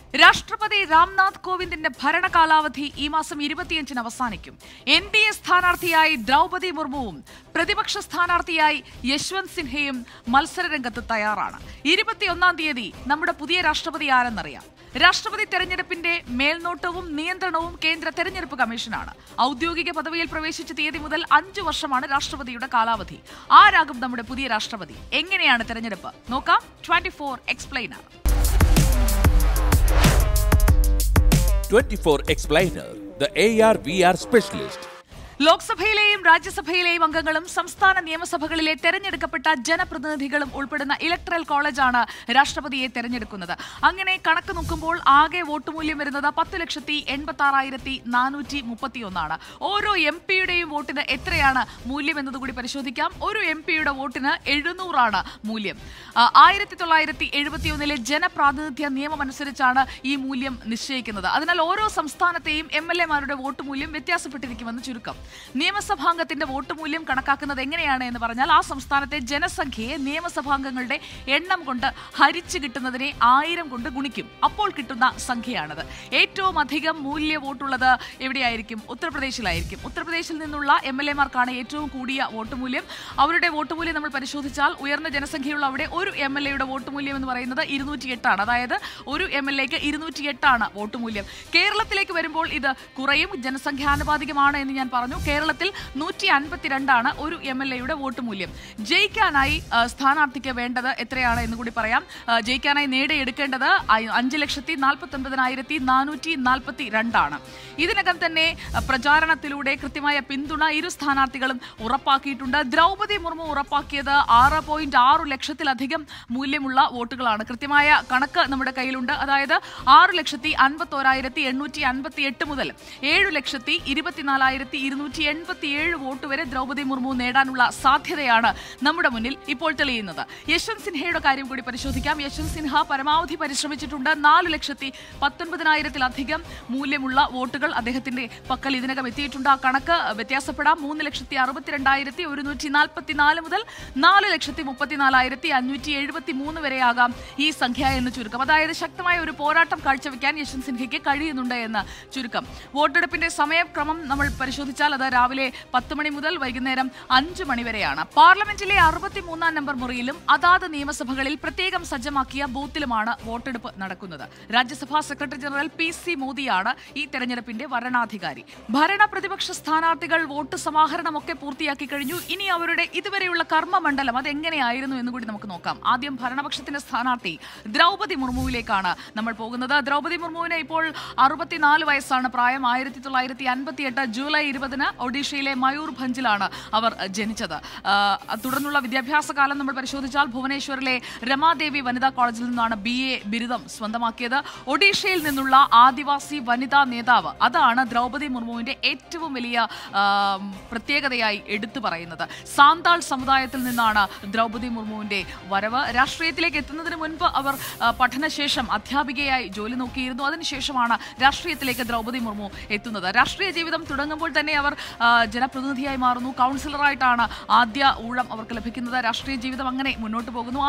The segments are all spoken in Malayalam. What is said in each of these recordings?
രാഷ്ട്രപതി രാംനാഥ് കോവിന്ദിന്റെ ഭരണകാലാവധി ഈ മാസം 25-ന് അവസാനിക്കും. NDA സ്ഥാനാർത്ഥിയായി ദ്രൗപതി മുർമുവും പ്രതിപക്ഷ സ്ഥാനാർത്ഥിയായി യശ്വന്ത് സിൻഹയും മത്സരരംഗത്ത് തയ്യാറാണ്. 21-ാം തീയതി നമ്മുടെ പുതിയ രാഷ്ട്രപതി ആരെന്നറിയാം. രാഷ്ട്രപതി തെരഞ്ഞെടുപ്പിന്റെ മേൽനോട്ടവും നിയന്ത്രണവും കേന്ദ്ര തെരഞ്ഞെടുപ്പ് കമ്മീഷനാണ്. ഔദ്യോഗിക പദവിയിൽ പ്രവേശിച്ച തീയതി മുതൽ 5 വർഷമാണ് രാഷ്ട്രപതിയുടെ കാലാവധി. ആരാകും നമ്മുടെ പുതിയ രാഷ്ട്രപതി? എങ്ങനെയാണ് തെരഞ്ഞെടുപ്പ്? നോക്കാം. 24 explainer. 24 Explainer, the AR/VR specialist. ലോക്സഭയിലെയും രാജ്യസഭയിലെയും അംഗങ്ങളും സംസ്ഥാന നിയമസഭകളിലെ തെരഞ്ഞെടുക്കപ്പെട്ട ജനപ്രതിനിധികളും ഉൾപ്പെടുന്ന ഇലക്ടറൽ കോളേജാണ് രാഷ്ട്രപതിയെ തെരഞ്ഞെടുക്കുന്നത്. അങ്ങനെ കണക്ക് നോക്കുമ്പോൾ ആകെ വോട്ട് മൂല്യം വരുന്നത് 10,86,431. ഓരോ MP-യുടെയും വോട്ടിന് എത്രയാണ് മൂല്യം എന്നതുകൂടി പരിശോധിക്കാം. ഒരു MP-യുടെ വോട്ടിന് 700 മൂല്യം. 1971-ലെ ജനപ്രാതിനിധ്യ നിയമം അനുസരിച്ചാണ് ഈ മൂല്യം നിശ്ചയിക്കുന്നത്. അതിനാൽ ഓരോ സംസ്ഥാനത്തെയും MLA-മാരുടെ വോട്ട് മൂല്യം വ്യത്യാസപ്പെട്ടിരിക്കുമെന്ന് ചുരുക്കം. നിയമസഭാംഗത്തിന്റെ വോട്ട് മൂല്യം കണക്കാക്കുന്നത് എങ്ങനെയാണ് എന്ന് പറഞ്ഞാൽ ആ സംസ്ഥാനത്തെ ജനസംഖ്യയെ നിയമസഭാംഗങ്ങളുടെ എണ്ണം കൊണ്ട് ഹരിച്ചു കിട്ടുന്നതിനെ 1000 കൊണ്ട് ഗുണിക്കും. അപ്പോൾ കിട്ടുന്ന സംഖ്യയാണത്. ഏറ്റവും അധികം മൂല്യ വോട്ടുള്ളത് എവിടെയായിരിക്കും? ഉത്തർപ്രദേശിലായിരിക്കും. ഉത്തർപ്രദേശിൽ നിന്നുള്ള MLA-മാർക്കാണ് ഏറ്റവും കൂടിയ വോട്ട് മൂല്യം. അവരുടെ വോട്ട് മൂല്യം നമ്മൾ പരിശോധിച്ചാൽ ഉയർന്ന ജനസംഖ്യയുള്ള അവിടെ ഒരു MLA-യുടെ വോട്ട് മൂല്യം എന്ന് പറയുന്നത് 208 അതായത് ഒരു MLA-ക്ക് 208 വോട്ട് മൂല്യം. കേരളത്തിലേക്ക് വരുമ്പോൾ ഇത് കുറയും. ജനസംഖ്യാനുപാതികമാണ് എന്ന് ഞാൻ പറഞ്ഞു. കേരളത്തിൽ 152 ഒരു MLA-യുടെ വോട്ട് മൂല്യം. ജയിക്കാനായി സ്ഥാനാർത്ഥിക്ക് വേണ്ടത് എത്രയാണ് എന്ന് കൂടി പറയാം. ജയിക്കാനായി നേടിയെടുക്കേണ്ടത് 5,49,442. ഇതിനകം തന്നെ പ്രചാരണത്തിലൂടെ കൃത്യമായ പിന്തുണ ഇരു സ്ഥാനാർത്ഥികളും ഉറപ്പാക്കിയിട്ടുണ്ട്. ദ്രൗപതി മുർമു ഉറപ്പാക്കിയത് 6.6 ലക്ഷത്തിലധികം മൂല്യമുള്ള വോട്ടുകളാണ്. കൃത്യമായ കണക്ക് നമ്മുടെ കയ്യിലുണ്ട്. അതായത് 6,51,858 മുതൽ 7,24,287 വോട്ട് വരെ ദ്രൗപതി മുർമു നേടാനുള്ള സാധ്യതയാണ് നമ്മുടെ മുന്നിൽ ഇപ്പോൾ തെളിയുന്നത്. യശ്വന്ത് സിൻഹയുടെ കാര്യം കൂടി പരിശോധിക്കാം. യശ്വന്ത് സിൻഹ പരമാവധി പരിശ്രമിച്ചിട്ടുണ്ട്. 4,19,000-ലധികം മൂല്യമുള്ള വോട്ടുകൾ അദ്ദേഹത്തിന്റെ പക്കൽ ഇതിനകം എത്തിയിട്ടുണ്ട്. ആ കണക്ക് വ്യത്യാസപ്പെടാം. 3,62,144 മുതൽ 4,34,573 വരെയാകാം ഈ സംഖ്യ എന്ന് ചുരുക്കം. അതായത് ശക്തമായ ഒരു പോരാട്ടം കാഴ്ചവെക്കാൻ യശ്വന്ത് സിൻഹയ്ക്ക് കഴിയുന്നുണ്ട് എന്ന് ചുരുക്കം. വോട്ടെടുപ്പിന്റെ സമയക്രമം നമ്മൾ പരിശോധിച്ചാൽ അത് രാവിലെ 10 മണി മുതൽ വൈകുന്നേരം 5 മണി വരെയാണ്. പാർലമെന്റിലെ 63-ാം നമ്പർ മുറിയിലും അതാത് നിയമസഭകളിൽ പ്രത്യേകം സജ്ജമാക്കിയ ബൂത്തിലുമാണ് വോട്ടെടുപ്പ് നടക്കുന്നത്. രാജ്യസഭാ സെക്രട്ടറി ജനറൽ PC മോദിയാണ് ഈ തെരഞ്ഞെടുപ്പിന്റെ വരണാധികാരി. ഭരണ പ്രതിപക്ഷ സ്ഥാനാർത്ഥികൾ വോട്ട് സമാഹരണമൊക്കെ പൂർത്തിയാക്കി കഴിഞ്ഞു. ഇനി അവരുടെ ഇതുവരെയുള്ള കർമ്മമണ്ഡലം അതെങ്ങനെയായിരുന്നു എന്ന് കൂടി നമുക്ക് നോക്കാം. ആദ്യം ഭരണപക്ഷത്തിന്റെ സ്ഥാനാർത്ഥി ദ്രൗപതി മുർമുവിലേക്കാണ് നമ്മൾ പോകുന്നത്. ദ്രൗപതി മുർമുവിന് ഇപ്പോൾ 64 വയസ്സാണ് പ്രായം. 1958 ജൂലൈ 20-ന് ഒഡീഷയിലെ മയൂർഭഞ്ചിലാണ് അവർ ജനിച്ചത്. തുടർന്നുള്ള വിദ്യാഭ്യാസ കാലം നമ്മൾ പരിശോധിച്ചാൽ ഭുവനേശ്വറിലെ രമാദേവി വനിതാ കോളേജിൽ നിന്നാണ് BA ബിരുദം സ്വന്തമാക്കിയത്. ഒഡീഷയിൽ നിന്നുള്ള ആദിവാസി വനിതാ നേതാവ്, അതാണ് ദ്രൗപതി മുർമുവിന്റെ ഏറ്റവും വലിയ പ്രത്യേകതയായി എടുത്തു പറയുന്നത്. സാന്താൾ സമുദായത്തിൽ നിന്നാണ് ദ്രൗപതി മുർമുവിന്റെ വരവ്. രാഷ്ട്രീയത്തിലേക്ക് എത്തുന്നതിന് മുൻപ് അവർ പഠനശേഷം അധ്യാപികയായി ജോലി നോക്കിയിരുന്നു. അതിനുശേഷമാണ് രാഷ്ട്രീയത്തിലേക്ക് ദ്രൗപതി മുർമു എത്തുന്നത്. രാഷ്ട്രീയ ജീവിതം തുടങ്ങുമ്പോൾ തന്നെ അവർ ജനപ്രതിനിധിയായി മാറുന്നു. കൗൺസിലറായിട്ടാണ് ആദ്യ ഊഴം അവർക്ക് ലഭിക്കുന്നത്. രാഷ്ട്രീയ ജീവിതം അങ്ങനെ മുന്നോട്ട് പോകുന്നു.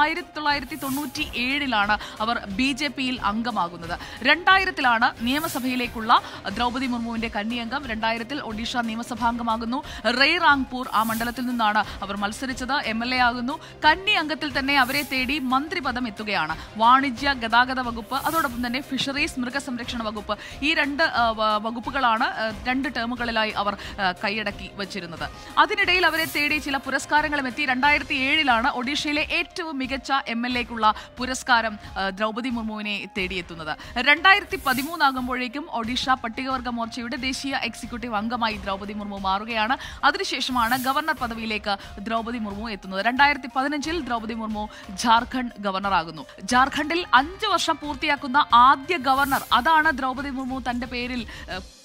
1997-ലാണ് അവർ BJP-യിൽ അംഗമാകുന്നത്. 2000-ലാണ് നിയമസഭയിലേക്കുള്ള ദ്രൗപതി മുർമുവിന്റെ കന്നിയംഗം. 2000-ൽ ഒഡീഷ നിയമസഭാംഗമാകുന്നു. റെയ്റാങ്പൂർ ആ മണ്ഡലത്തിൽ നിന്നാണ് അവർ മത്സരിച്ചത്. MLA ആകുന്നു. കന്നി അംഗത്തിൽ തന്നെ അവരെ തേടി മന്ത്രിപദം എത്തുകയാണ്. വാണിജ്യ ഗതാഗത വകുപ്പ്, അതോടൊപ്പം തന്നെ ഫിഷറീസ് മൃഗസംരക്ഷണ വകുപ്പ്, ഈ 2 വകുപ്പുകളാണ് 2 ടേമുകളിലായി അവർ കൈയടക്കി വച്ചിരുന്നത്. അതിനിടയിൽ അവരെ തേടി ചില പുരസ്കാരങ്ങളും എത്തി. 2007-ലാണ് ഒഡീഷയിലെ ഏറ്റവും മികച്ച MLA-ക്കുള്ള പുരസ്കാരം ദ്രൗപതി മുർമുവിനെ തേടിയെത്തുന്നത്. 2013 ആകുമ്പോഴേക്കും ഒഡീഷ പട്ടികവർഗ മോർച്ചയുടെ ദേശീയ എക്സിക്യൂട്ടീവ് അംഗമായി ദ്രൗപതി മുർമു മാറുകയാണ്. അതിനുശേഷമാണ് ഗവർണർ പദവിയിലേക്ക് ദ്രൗപതി മുർമു എത്തുന്നത്. 2015-ൽ ദ്രൗപതി മുർമു ജാർഖണ്ഡ് ഗവർണറാകുന്നു. ജാർഖണ്ഡിൽ 5 വർഷം പൂർത്തിയാക്കുന്ന ആദ്യ ഗവർണർ, അതാണ് ദ്രൗപതി മുർമു തന്റെ പേരിൽ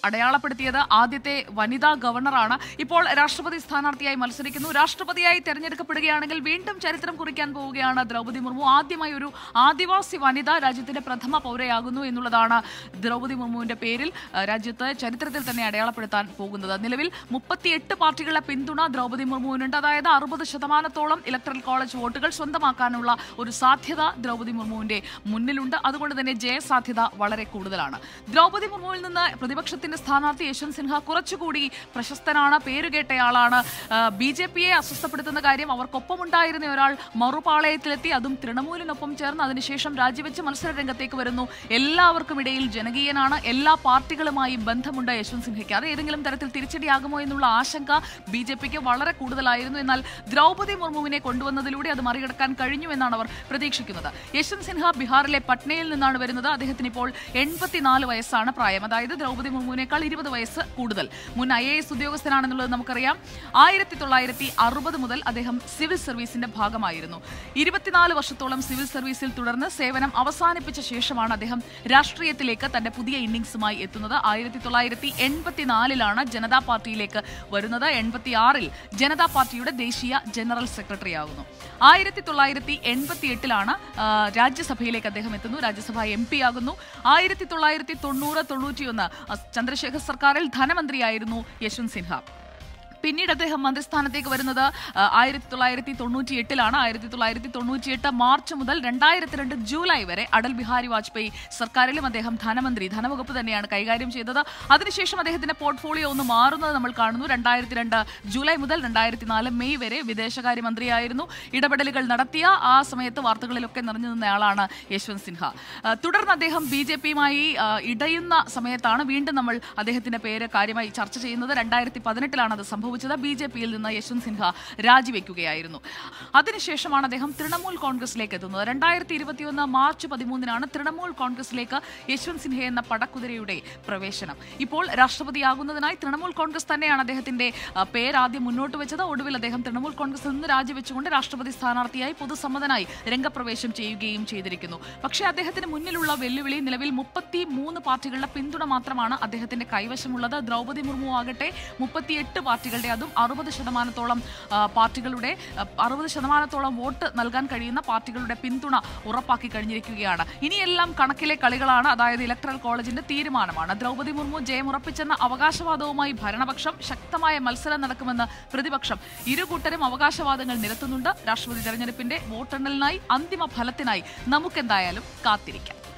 അടയാളപ്പെടുത്തിയത് ആദ്യത്തെ വനിതാ ഗവർണറാണ്. ഇപ്പോൾ രാഷ്ട്രപതി സ്ഥാനാർത്ഥിയായി മത്സരിക്കുന്നു. രാഷ്ട്രപതിയായി തെരഞ്ഞെടുക്കപ്പെടുകയാണെങ്കിൽ വീണ്ടും ചരിത്രം കുറിക്കാൻ പോവുകയാണ് ദ്രൗപദി മുർമു. ആദ്യമായി ഒരു ആദിവാസി വനിത രാജ്യത്തിന്റെ പ്രഥമ പൗരയാകുന്നു എന്നുള്ളതാണ് ദ്രൗപദി മുർമുവിന്റെ പേരിൽ രാജ്യത്ത് ചരിത്രത്തിൽ തന്നെ അടയാളപ്പെടുത്താൻ പോകുന്നത്. നിലവിൽ 38 പാർട്ടികളുടെ പിന്തുണ ദ്രൗപദി മുർമുവിനുണ്ട്. അതായത് 60% ഇലക്ടറൽ കോളേജ് വോട്ടുകൾ സ്വന്തമാക്കാനുള്ള ഒരു സാധ്യത ദ്രൗപദി മുർമുവിന്റെ മുന്നിലുണ്ട്. അതുകൊണ്ട് തന്നെ ജയസാധ്യത വളരെ കൂടുതലാണ്. ദ്രൗപദി മുർമുവിൽ നിന്ന് പ്രതിപക്ഷത്തിന്റെ സ്ഥാനാർത്ഥി യശ്വന്ത് സിൻഹ കുറച്ചുകൂടി പ്രശസ്തനാണ്, പേരുകേട്ടയാളാണ്. BJPയെ അസ്വസ്ഥപ്പെടുത്തുന്ന കാര്യം അവർക്കൊപ്പമുണ്ടായിരുന്ന ഒരാൾ മറുപാളയത്തിലെത്തി, അതും തൃണമൂലിനൊപ്പം ചേർന്ന് അതിനുശേഷം രാജിവെച്ച് മത്സര രംഗത്തേക്ക് വരുന്നു. എല്ലാവർക്കും ഇടയിൽ ജനകീയനാണ്, എല്ലാ പാർട്ടികളുമായും ബന്ധമുണ്ട് യശ്വന്ത് സിൻഹയ്ക്ക്. അത് ഏതെങ്കിലും തരത്തിൽ തിരിച്ചടിയാകുമോ എന്നുള്ള ആശങ്ക BJPക്ക് വളരെ കൂടുതലായിരുന്നു. എന്നാൽ ദ്രൗപദി മുർമുവിനെ കൊണ്ടുവന്നതിലൂടെ അത് മറികടക്കാൻ കഴിഞ്ഞു എന്നാണ് അവർ പ്രതീക്ഷിക്കുന്നത്. യശ്വന്ത് സിൻഹ ബീഹാറിലെ പട്നയിൽ നിന്നാണ് വരുന്നത്. അദ്ദേഹത്തിന് ഇപ്പോൾ 84 വയസ്സാണ് പ്രായം. അതായത് ദ്രൗപദി മുർമുവിനേക്കാൾ 20 വയസ്സ് കൂടുതൽ. മുൻ IAS ഉദ്യോഗസ്ഥനാണെന്നുള്ളത് നമുക്കറിയാം. 1960 മുതൽ അദ്ദേഹം സിവിൽ സർവീസിന്റെ ഭാഗമായിരുന്നു. 24 വർഷത്തോളം സിവിൽ സർവീസിൽ തുടർന്ന് സേവനം അവസാനിപ്പിച്ച ശേഷമാണ് അദ്ദേഹം രാഷ്ട്രീയത്തിലേക്ക് തന്റെ പുതിയ ഇന്നിംഗ്സുമായി എത്തുന്നത്. 1984 ജനതാ പാർട്ടിയിലേക്ക് വരുന്നത്. 86 ജനതാ പാർട്ടിയുടെ ദേശീയ ജനറൽ സെക്രട്ടറി ആകുന്നു. 1988 രാജ്യസഭയിലേക്ക് അദ്ദേഹം എത്തുന്നു. രാജ്യസഭ MP ആകുന്നു. 1990-91 ചന്ദ്രശേഖർ സർക്കാരിൽ ധനമന്ത്രിയായിരുന്നു യശ്വന്ത് സിൻഹ. പിന്നീട് അദ്ദേഹം മന്ത്രിസ്ഥാനത്തേക്ക് വരുന്നത് 1998 1998 മാർച്ച് മുതൽ 2002 ജൂലൈ വരെ അടൽ ബിഹാരി വാജ്പേയി സർക്കാരിലും അദ്ദേഹം ധനവകുപ്പ് തന്നെയാണ് കൈകാര്യം ചെയ്തത്. അതിനുശേഷം അദ്ദേഹത്തിന്റെ പോർട്ട്ഫോളിയോ ഒന്ന് മാറുന്നത് നമ്മൾ കാണുന്നു. 2002 ജൂലൈ മുതൽ 2004 മെയ് വരെ വിദേശകാര്യമന്ത്രിയായിരുന്നു. ഇടപെടലുകൾ നടത്തിയ ആ സമയത്ത് വാർത്തകളിലൊക്കെ നിറഞ്ഞു നിന്നയാളാണ് യശ്വന്ത് സിൻഹ. തുടർന്ന് അദ്ദേഹം BJPയുമായി ഇടയുന്ന സമയത്താണ് വീണ്ടും നമ്മൾ അദ്ദേഹത്തിന്റെ പേര് കാര്യമായി ചർച്ച ചെയ്യുന്നത്. 2018 അത് സംഭവിച്ചത്. BJPയിൽ നിന്ന് യശ്വന്ത് സിൻഹ രാജിവെക്കുകയായിരുന്നു. അതിനുശേഷമാണ് അദ്ദേഹം തൃണമൂൽ കോൺഗ്രസിലേക്ക് എത്തുന്നത്. 2021 മാർച്ച് 13 തൃണമൂൽ കോൺഗ്രസിലേക്ക് യശ്വന്ത് സിൻഹ എന്ന പടക്കുതിരയുടെ പ്രവേശനം. ഇപ്പോൾ രാഷ്ട്രപതിയാകുന്നതിനായി തൃണമൂൽ കോൺഗ്രസ് തന്നെയാണ് അദ്ദേഹത്തിന്റെ പേര് ആദ്യം മുന്നോട്ട് വെച്ചത്. ഒടുവിൽ അദ്ദേഹം തൃണമൂൽ കോൺഗ്രസിൽ നിന്ന് രാജിവെച്ചുകൊണ്ട് രാഷ്ട്രപതി സ്ഥാനാർത്ഥിയായി പൊതുസമ്മതനായി രംഗപ്രവേശം ചെയ്യുകയും ചെയ്തിരിക്കുന്നു. പക്ഷേ അദ്ദേഹത്തിന് മുന്നിലുള്ള വെല്ലുവിളി നിലവിൽ 33 പാർട്ടികളുടെ പിന്തുണ മാത്രമാണ് അദ്ദേഹത്തിന്റെ കൈവശമുള്ളത്. ദ്രൗപദി മുർമു ആകട്ടെ 38 പാർട്ടികളുടെ, അതും 60% പാർട്ടികളുടെ 60% വോട്ട് നൽകാൻ കഴിയുന്ന പാർട്ടികളുടെ പിന്തുണ ഉറപ്പാക്കി കഴിഞ്ഞിരിക്കുകയാണ്. ഇനിയെല്ലാം കണക്കിലെ കളികളാണ്. അതായത് ഇലക്ടറൽ കോളേജിന്റെ തീരുമാനമാണ്. ദ്രൗപദി മുർമു ജയമുറപ്പിച്ചെന്ന അവകാശവാദവുമായി ഭരണപക്ഷം ശക്തമായ മത്സരം നടക്കുമെന്ന് പ്രതിപക്ഷം. ഇരുകൂട്ടരും അവകാശവാദങ്ങൾ നിരത്തുന്നുണ്ട്. രാഷ്ട്രപതി തെരഞ്ഞെടുപ്പിന്റെ വോട്ടെണ്ണലിനായി, അന്തിമ ഫലത്തിനായി നമുക്കെന്തായാലും കാത്തിരിക്കാം.